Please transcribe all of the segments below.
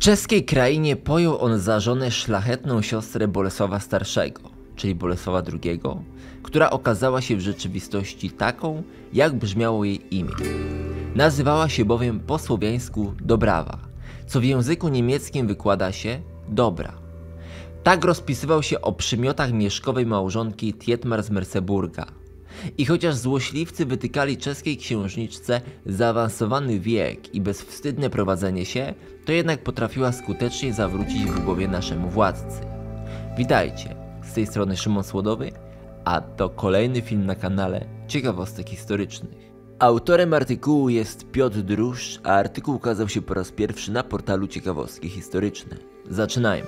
czeskiej krainie pojął on za żonę szlachetną siostrę Bolesława Starszego, czyli Bolesława II, która okazała się w rzeczywistości taką, jak brzmiało jej imię. Nazywała się bowiem po słowiańsku Dobrawa, co w języku niemieckim wykłada się dobra. Tak rozpisywał się o przymiotach mieszkowej małżonki Thietmar z Merseburga. I chociaż złośliwcy wytykali czeskiej księżniczce zaawansowany wiek i bezwstydne prowadzenie się, to jednak potrafiła skutecznie zawrócić w głowie naszemu władcy. Witajcie, z tej strony Szymon Słodowy, a to kolejny film na kanale Ciekawostek Historycznych. Autorem artykułu jest Piotr Druszcz, a artykuł ukazał się po raz pierwszy na portalu Ciekawostki Historyczne. Zaczynajmy.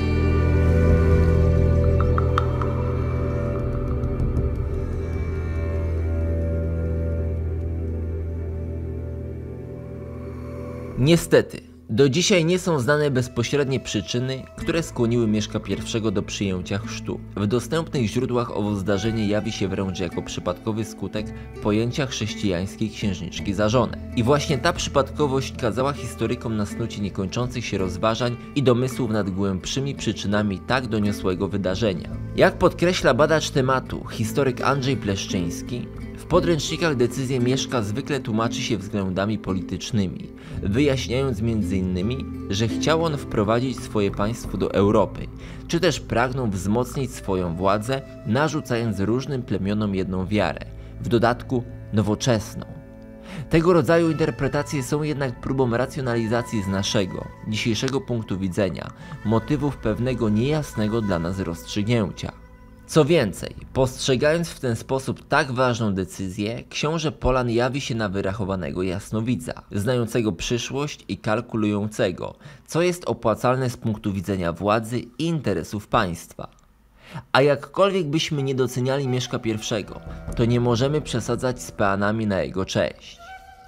Niestety, do dzisiaj nie są znane bezpośrednie przyczyny, które skłoniły Mieszka I do przyjęcia chrztu. W dostępnych źródłach owo zdarzenie jawi się wręcz jako przypadkowy skutek pojęcia chrześcijańskiej księżniczki za żonę. I właśnie ta przypadkowość kazała historykom na snucie niekończących się rozważań i domysłów nad głębszymi przyczynami tak doniosłego wydarzenia. Jak podkreśla badacz tematu, historyk Andrzej Pleszczyński, w podręcznikach decyzję Mieszka zwykle tłumaczy się względami politycznymi, wyjaśniając m.in., że chciał on wprowadzić swoje państwo do Europy, czy też pragnął wzmocnić swoją władzę, narzucając różnym plemionom jedną wiarę, w dodatku nowoczesną. Tego rodzaju interpretacje są jednak próbą racjonalizacji z naszego, dzisiejszego punktu widzenia, motywów pewnego niejasnego dla nas rozstrzygnięcia. Co więcej, postrzegając w ten sposób tak ważną decyzję, książę Polan jawi się na wyrachowanego jasnowidza, znającego przyszłość i kalkulującego, co jest opłacalne z punktu widzenia władzy i interesów państwa. A jakkolwiek byśmy nie doceniali Mieszka I, to nie możemy przesadzać z peanami na jego cześć.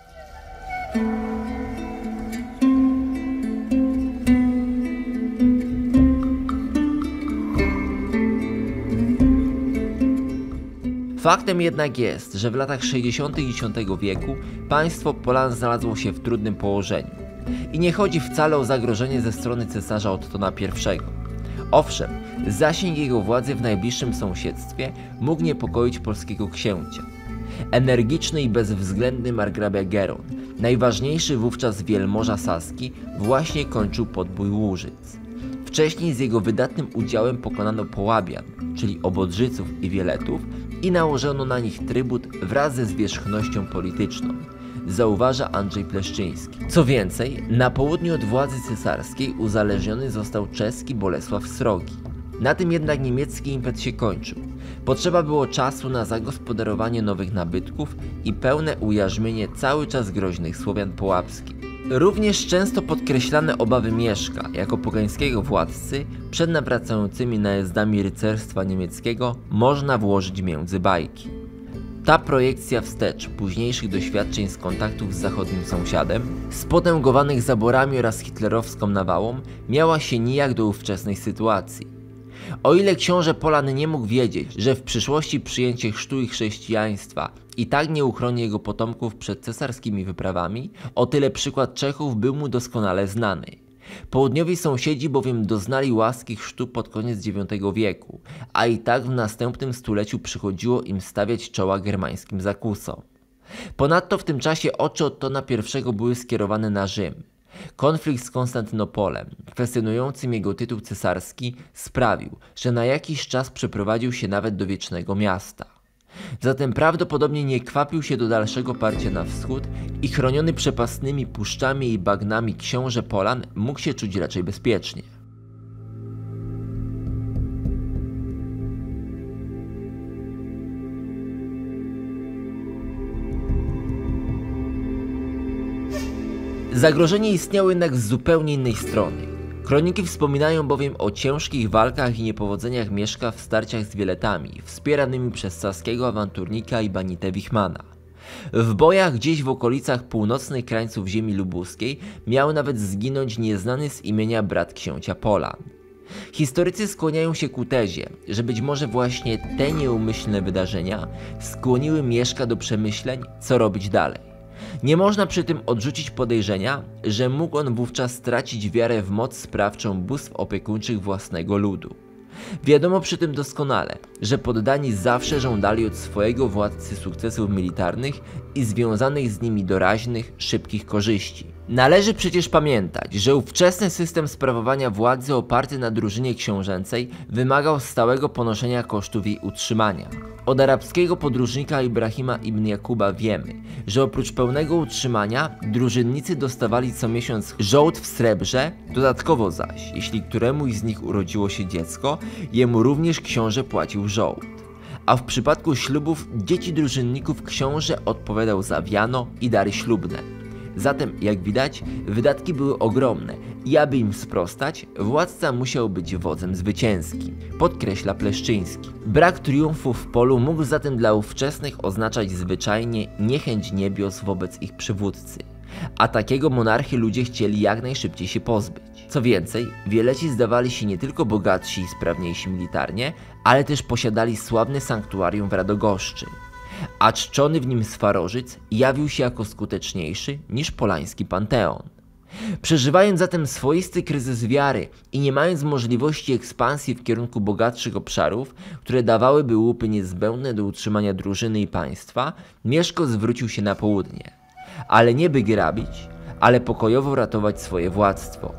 Faktem jednak jest, że w latach 60. X wieku państwo Polan znalazło się w trudnym położeniu. I nie chodzi wcale o zagrożenie ze strony cesarza Ottona I. Owszem, zasięg jego władzy w najbliższym sąsiedztwie mógł niepokoić polskiego księcia. Energiczny i bezwzględny margrabia Geron, najważniejszy wówczas wielmoża Saski, właśnie kończył podbój Łużyc. Wcześniej z jego wydatnym udziałem pokonano Połabian, czyli Obodrzyców i Wieletów, i nałożono na nich trybut wraz ze zwierzchnością polityczną, zauważa Andrzej Pleszczyński. Co więcej, na południu od władzy cesarskiej uzależniony został czeski Bolesław Srogi. Na tym jednak niemiecki impet się kończył. Potrzeba było czasu na zagospodarowanie nowych nabytków i pełne ujarzmienie cały czas groźnych Słowian połapskich. Również często podkreślane obawy Mieszka jako pogańskiego władcy przed nawracającymi najazdami rycerstwa niemieckiego można włożyć między bajki. Ta projekcja wstecz późniejszych doświadczeń z kontaktów z zachodnim sąsiadem, spotęgowanych zaborami oraz hitlerowską nawałą, miała się nijak do ówczesnej sytuacji. O ile książę Polan nie mógł wiedzieć, że w przyszłości przyjęcie chrztu i chrześcijaństwa i tak nie uchroni jego potomków przed cesarskimi wyprawami, o tyle przykład Czechów był mu doskonale znany. Południowi sąsiedzi bowiem doznali łaski chrztu pod koniec IX wieku, a i tak w następnym stuleciu przychodziło im stawiać czoła germańskim zakusom. Ponadto w tym czasie oczy Ottona I były skierowane na Rzym. Konflikt z Konstantynopolem, kwestionującym jego tytuł cesarski, sprawił, że na jakiś czas przeprowadził się nawet do Wiecznego Miasta. Zatem prawdopodobnie nie kwapił się do dalszego parcia na wschód i chroniony przepastnymi puszczami i bagnami książę Polan mógł się czuć raczej bezpiecznie. Zagrożenie istniało jednak z zupełnie innej strony. Kroniki wspominają bowiem o ciężkich walkach i niepowodzeniach Mieszka w starciach z Wieletami, wspieranymi przez saskiego awanturnika Ibanitę Wichmana. W bojach gdzieś w okolicach północnych krańców ziemi lubuskiej miał nawet zginąć nieznany z imienia brat księcia Polan. Historycy skłaniają się ku tezie, że być może właśnie te nieumyślne wydarzenia skłoniły Mieszka do przemyśleń, co robić dalej. Nie można przy tym odrzucić podejrzenia, że mógł on wówczas stracić wiarę w moc sprawczą bóstw opiekuńczych własnego ludu. Wiadomo przy tym doskonale, że poddani zawsze żądali od swojego władcy sukcesów militarnych i związanych z nimi doraźnych, szybkich korzyści. Należy przecież pamiętać, że ówczesny system sprawowania władzy oparty na drużynie książęcej wymagał stałego ponoszenia kosztów jej utrzymania. Od arabskiego podróżnika Ibrahima ibn Jakuba wiemy, że oprócz pełnego utrzymania drużynnicy dostawali co miesiąc żołd w srebrze, dodatkowo zaś, jeśli któremuś z nich urodziło się dziecko, jemu również książę płacił żołd. A w przypadku ślubów dzieci drużynników książę odpowiadał za wiano i dary ślubne. Zatem, jak widać, wydatki były ogromne i aby im sprostać, władca musiał być wodzem zwycięskim, podkreśla Pleszczyński. Brak triumfu w polu mógł zatem dla ówczesnych oznaczać zwyczajnie niechęć niebios wobec ich przywódcy, a takiego monarchy ludzie chcieli jak najszybciej się pozbyć. Co więcej, Wieleci zdawali się nie tylko bogatsi i sprawniejsi militarnie, ale też posiadali sławne sanktuarium w Radogoszczy, a czczony w nim Swarożyc jawił się jako skuteczniejszy niż polański Panteon. Przeżywając zatem swoisty kryzys wiary i nie mając możliwości ekspansji w kierunku bogatszych obszarów, które dawałyby łupy niezbędne do utrzymania drużyny i państwa, Mieszko zwrócił się na południe. Ale nie by grabić, ale pokojowo ratować swoje władztwo.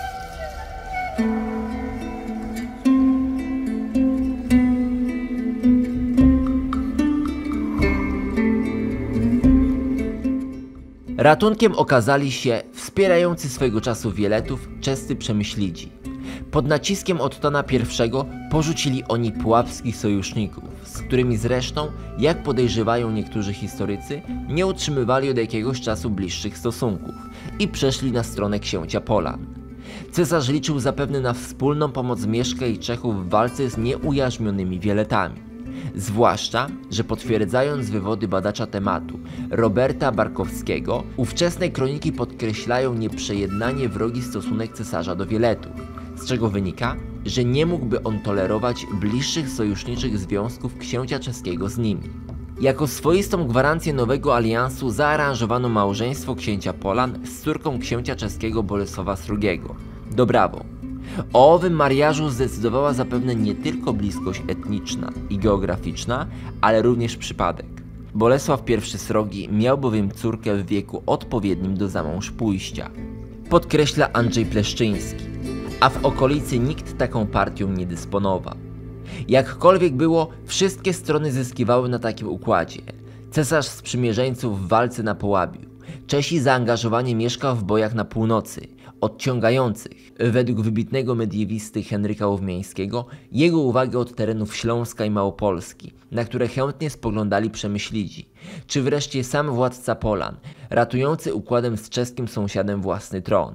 Ratunkiem okazali się wspierający swego czasu Wieletów czescy Przemyślidzi. Pod naciskiem Ottona I porzucili oni pułapskich sojuszników, z którymi zresztą, jak podejrzewają niektórzy historycy, nie utrzymywali od jakiegoś czasu bliższych stosunków i przeszli na stronę księcia Polan. Cesarz liczył zapewne na wspólną pomoc Mieszka i Czechów w walce z nieujarzmionymi Wieletami. Zwłaszcza, że potwierdzając wywody badacza tematu Roberta Barkowskiego, ówczesne kroniki podkreślają nieprzejednanie wrogi stosunek cesarza do Wieletów, z czego wynika, że nie mógłby on tolerować bliższych sojuszniczych związków księcia czeskiego z nimi. Jako swoistą gwarancję nowego aliansu zaaranżowano małżeństwo księcia Polan z córką księcia czeskiego Bolesława II, Dobrawą. O owym mariażu zdecydowała zapewne nie tylko bliskość etniczna i geograficzna, ale również przypadek. Bolesław I Srogi miał bowiem córkę w wieku odpowiednim do zamąż pójścia. Podkreśla Andrzej Pleszczyński, a w okolicy nikt taką partią nie dysponował. Jakkolwiek było, wszystkie strony zyskiwały na takim układzie. Cesarz sprzymierzeńców w walce na Połabiu, Czesi zaangażowanie Mieszka w bojach na północy, odciągających, według wybitnego mediewisty Henryka Łowmiańskiego, jego uwagę od terenów Śląska i Małopolski, na które chętnie spoglądali Przemyślidzi, czy wreszcie sam władca Polan, ratujący układem z czeskim sąsiadem własny tron.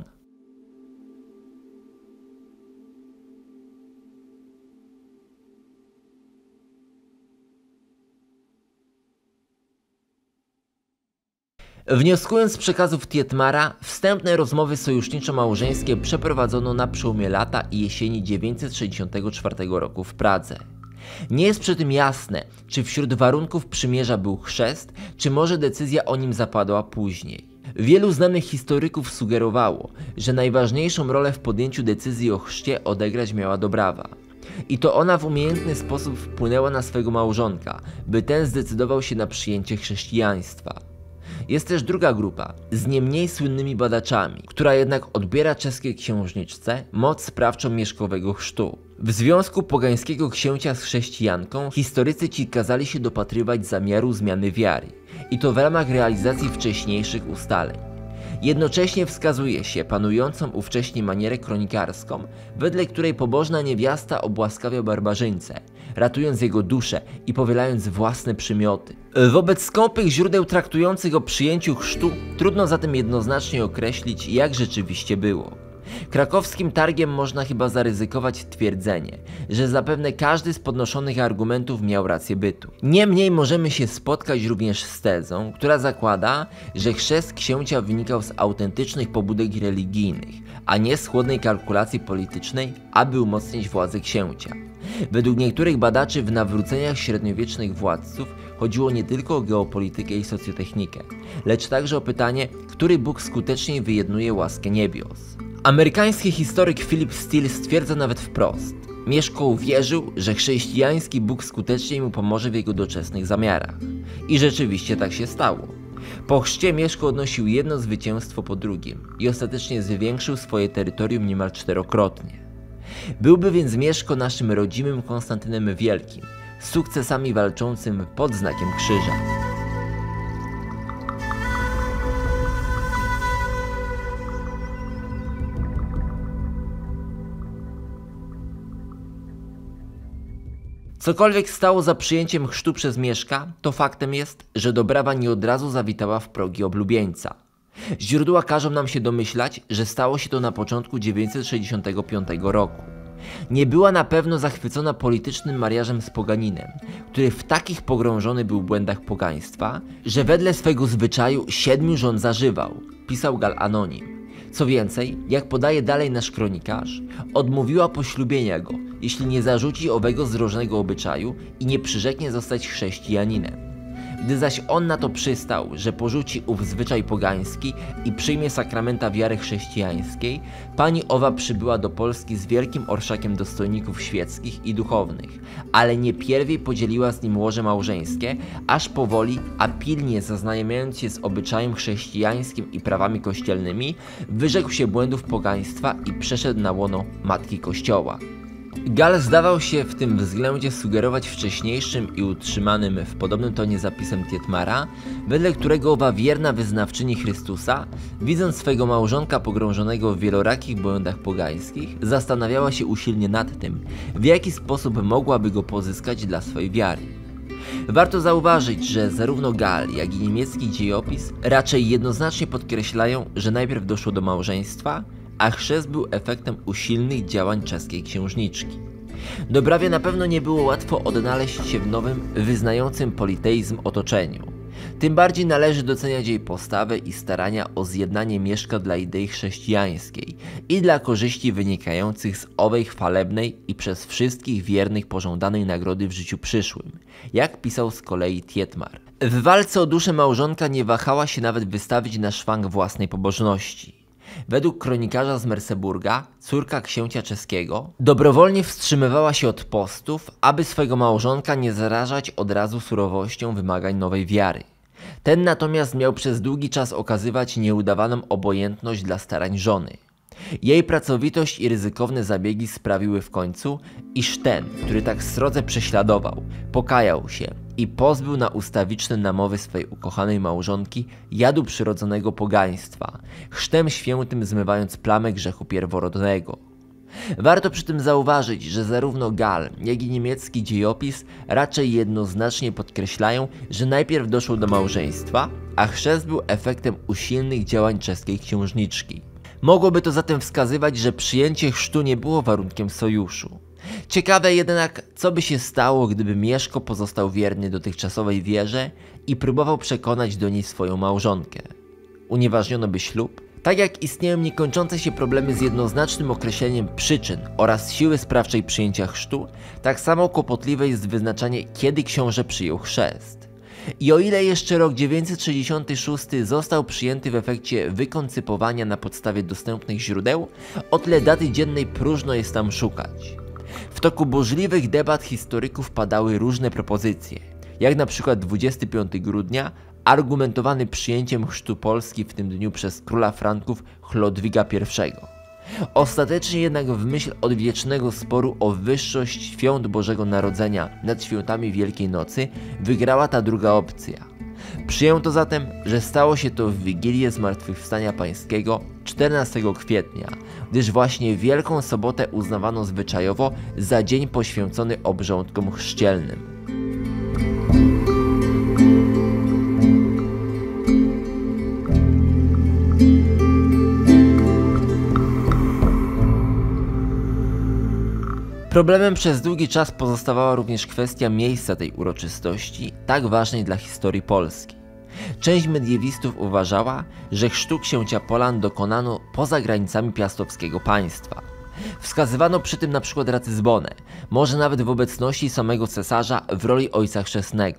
Wnioskując z przekazów Tietmara, wstępne rozmowy sojuszniczo-małżeńskie przeprowadzono na przełomie lata i jesieni 964 roku w Pradze. Nie jest przy tym jasne, czy wśród warunków przymierza był chrzest, czy może decyzja o nim zapadła później. Wielu znanych historyków sugerowało, że najważniejszą rolę w podjęciu decyzji o chrzcie odegrać miała Dobrawa. I to ona w umiejętny sposób wpłynęła na swego małżonka, by ten zdecydował się na przyjęcie chrześcijaństwa. Jest też druga grupa, z nie mniej słynnymi badaczami, która jednak odbiera czeskiej księżniczce moc sprawczą mieszkowego chrztu. W związku pogańskiego księcia z chrześcijanką historycy ci kazali się dopatrywać zamiaru zmiany wiary i to w ramach realizacji wcześniejszych ustaleń. Jednocześnie wskazuje się panującą ówcześnie manierę kronikarską, wedle której pobożna niewiasta obłaskawia barbarzyńcę, ratując jego duszę i powielając własne przymioty. Wobec skąpych źródeł traktujących o przyjęciu chrztu trudno zatem jednoznacznie określić, jak rzeczywiście było. Krakowskim targiem można chyba zaryzykować twierdzenie, że zapewne każdy z podnoszonych argumentów miał rację bytu. Niemniej możemy się spotkać również z tezą, która zakłada, że chrzest księcia wynikał z autentycznych pobudek religijnych, a nie z chłodnej kalkulacji politycznej, aby umocnić władzę księcia. Według niektórych badaczy w nawróceniach średniowiecznych władców chodziło nie tylko o geopolitykę i socjotechnikę, lecz także o pytanie, który Bóg skuteczniej wyjednuje łaskę niebios. Amerykański historyk Philip Steele stwierdza nawet wprost: Mieszko uwierzył, że chrześcijański Bóg skutecznie mu pomoże w jego doczesnych zamiarach. I rzeczywiście tak się stało. Po chrzcie Mieszko odnosił jedno zwycięstwo po drugim i ostatecznie zwiększył swoje terytorium niemal 4-krotnie. Byłby więc Mieszko naszym rodzimym Konstantynem Wielkim, z sukcesami walczącym pod znakiem krzyża. Cokolwiek stało za przyjęciem chrztu przez Mieszka, to faktem jest, że Dobrawa nie od razu zawitała w progi oblubieńca. Źródła każą nam się domyślać, że stało się to na początku 965 roku. Nie była na pewno zachwycona politycznym mariażem z poganinem, który w takich pogrążony był w błędach pogaństwa, że wedle swego zwyczaju 7 żon zażywał, pisał Gal Anonim. Co więcej, jak podaje dalej nasz kronikarz, odmówiła poślubienia go, jeśli nie zarzuci owego zdrożnego obyczaju i nie przyrzeknie zostać chrześcijaninem. Gdy zaś on na to przystał, że porzuci ów zwyczaj pogański i przyjmie sakramenta wiary chrześcijańskiej, pani owa przybyła do Polski z wielkim orszakiem dostojników świeckich i duchownych, ale nie pierwiej podzieliła z nim łoże małżeńskie, aż powoli, a pilnie zaznajamiając się z obyczajem chrześcijańskim i prawami kościelnymi, wyrzekł się błędów pogaństwa i przeszedł na łono Matki Kościoła. Gal zdawał się w tym względzie sugerować wcześniejszym i utrzymanym w podobnym tonie zapisem Tietmara, wedle którego owa wierna wyznawczyni Chrystusa, widząc swego małżonka pogrążonego w wielorakich błędach pogańskich, zastanawiała się usilnie nad tym, w jaki sposób mogłaby go pozyskać dla swej wiary. Warto zauważyć, że zarówno Gal, jak i niemiecki dziejopis raczej jednoznacznie podkreślają, że najpierw doszło do małżeństwa, a chrzest był efektem usilnych działań czeskiej księżniczki. Dobrawie na pewno nie było łatwo odnaleźć się w nowym, wyznającym politeizm otoczeniu. Tym bardziej należy doceniać jej postawę i starania o zjednanie Mieszka dla idei chrześcijańskiej i dla korzyści wynikających z owej chwalebnej i przez wszystkich wiernych pożądanej nagrody w życiu przyszłym, jak pisał z kolei Tietmar. W walce o duszę małżonka nie wahała się nawet wystawić na szwank własnej pobożności. Według kronikarza z Merseburga, córka księcia czeskiego, dobrowolnie wstrzymywała się od postów, aby swego małżonka nie zarażać od razu surowością wymagań nowej wiary. Ten natomiast miał przez długi czas okazywać nieudawaną obojętność dla starań żony. Jej pracowitość i ryzykowne zabiegi sprawiły w końcu, iż ten, który tak srodze prześladował, pokajał się i pozbył na ustawiczne namowy swej ukochanej małżonki jadu przyrodzonego pogaństwa, chrztem świętym zmywając plamę grzechu pierworodnego. Warto przy tym zauważyć, że zarówno Gal, jak i niemiecki dziejopis raczej jednoznacznie podkreślają, że najpierw doszło do małżeństwa, a chrzest był efektem usilnych działań czeskiej księżniczki. Mogłoby to zatem wskazywać, że przyjęcie chrztu nie było warunkiem sojuszu. Ciekawe jednak, co by się stało, gdyby Mieszko pozostał wierny dotychczasowej wierze i próbował przekonać do niej swoją małżonkę. Unieważniono by ślub? Tak jak istnieją niekończące się problemy z jednoznacznym określeniem przyczyn oraz siły sprawczej przyjęcia chrztu, tak samo kłopotliwe jest wyznaczanie, kiedy książę przyjął chrzest. I o ile jeszcze rok 966 został przyjęty w efekcie wykoncypowania na podstawie dostępnych źródeł, o tyle daty dziennej próżno jest tam szukać. W toku burzliwych debat historyków padały różne propozycje, jak na przykład 25 grudnia, argumentowany przyjęciem chrztu Polski w tym dniu przez króla Franków Chlodwiga I. Ostatecznie jednak w myśl odwiecznego sporu o wyższość świąt Bożego Narodzenia nad świętami Wielkiej Nocy wygrała ta druga opcja. Przyjęto zatem, że stało się to w Wigilię Zmartwychwstania Pańskiego 14 kwietnia, gdyż właśnie Wielką Sobotę uznawano zwyczajowo za dzień poświęcony obrządkom chrzcielnym. Problemem przez długi czas pozostawała również kwestia miejsca tej uroczystości, tak ważnej dla historii Polski. Część mediewistów uważała, że chrztu księcia Polan dokonano poza granicami piastowskiego państwa. Wskazywano przy tym np. Racyzbonę, może nawet w obecności samego cesarza w roli ojca chrzestnego.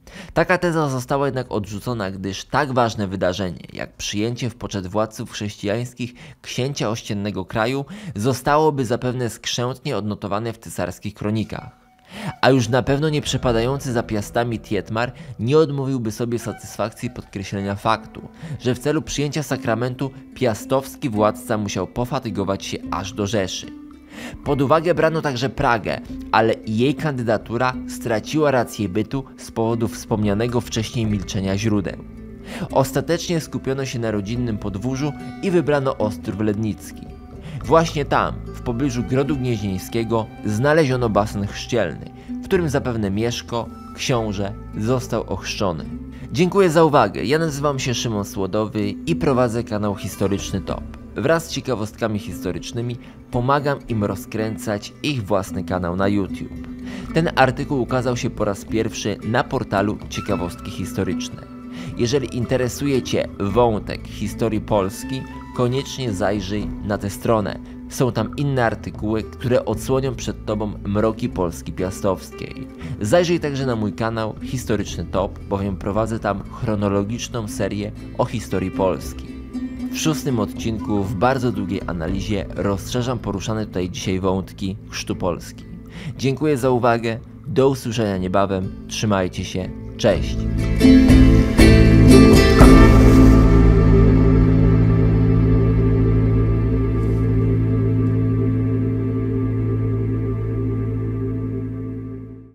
Taka teza została jednak odrzucona, gdyż tak ważne wydarzenie jak przyjęcie w poczet władców chrześcijańskich księcia ościennego kraju zostałoby zapewne skrzętnie odnotowane w cesarskich kronikach. A już na pewno nie przepadający za piastami Thietmar nie odmówiłby sobie satysfakcji podkreślenia faktu, że w celu przyjęcia sakramentu piastowski władca musiał pofatygować się aż do Rzeszy. Pod uwagę brano także Pragę, ale i jej kandydatura straciła rację bytu z powodu wspomnianego wcześniej milczenia źródeł. Ostatecznie skupiono się na rodzinnym podwórzu i wybrano Ostrów Lednicki. Właśnie tam, w pobliżu Grodu Gnieźnieńskiego, znaleziono basen chrzcielny, w którym zapewne Mieszko, książę, został ochrzczony. Dziękuję za uwagę, ja nazywam się Szymon Słodowy i prowadzę kanał Historyczny Top. Wraz z ciekawostkami historycznymi pomagam im rozkręcać ich własny kanał na YouTube. Ten artykuł ukazał się po raz pierwszy na portalu Ciekawostki Historyczne. Jeżeli interesuje Cię wątek historii Polski, koniecznie zajrzyj na tę stronę. Są tam inne artykuły, które odsłonią przed Tobą mroki Polski piastowskiej. Zajrzyj także na mój kanał Historyczny Top, bowiem prowadzę tam chronologiczną serię o historii Polski. W 6. odcinku w bardzo długiej analizie rozszerzam poruszane tutaj dzisiaj wątki chrztu Polski. Dziękuję za uwagę, do usłyszenia niebawem, trzymajcie się, cześć!